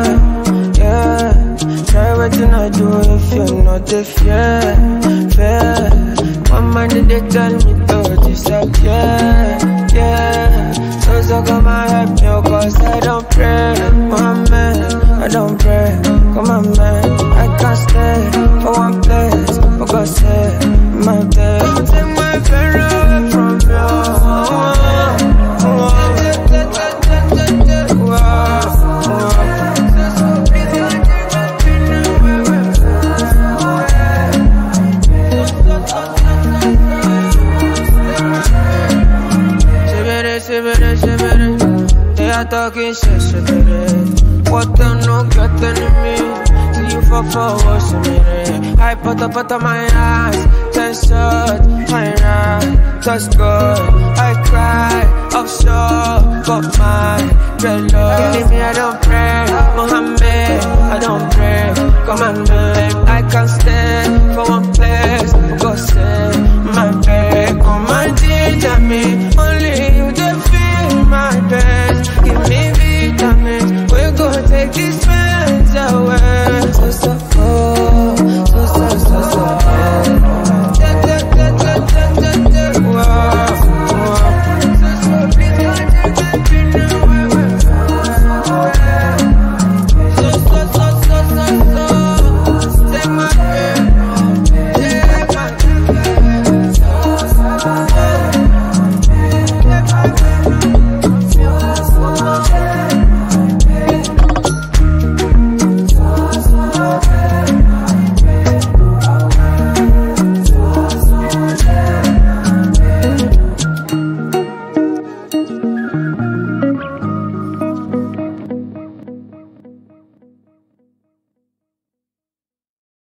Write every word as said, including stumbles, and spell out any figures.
yeah. Try wetin I do if you're not the fair, fair. One man did they tell me to disappear, yeah. So so come and help me, cause I don't pray, my man, I don't pray, come on man. I can't stay for one place, for God's sake, my day. Don't take my pain away from you. They are talking shit, Shibiri. What them no get enemy. See you for forward, Shibiri. I put up out of my eyes, ten shots, my right, touch good. I cry, offshore, got my dreadlocks. Believe me, I don't pray.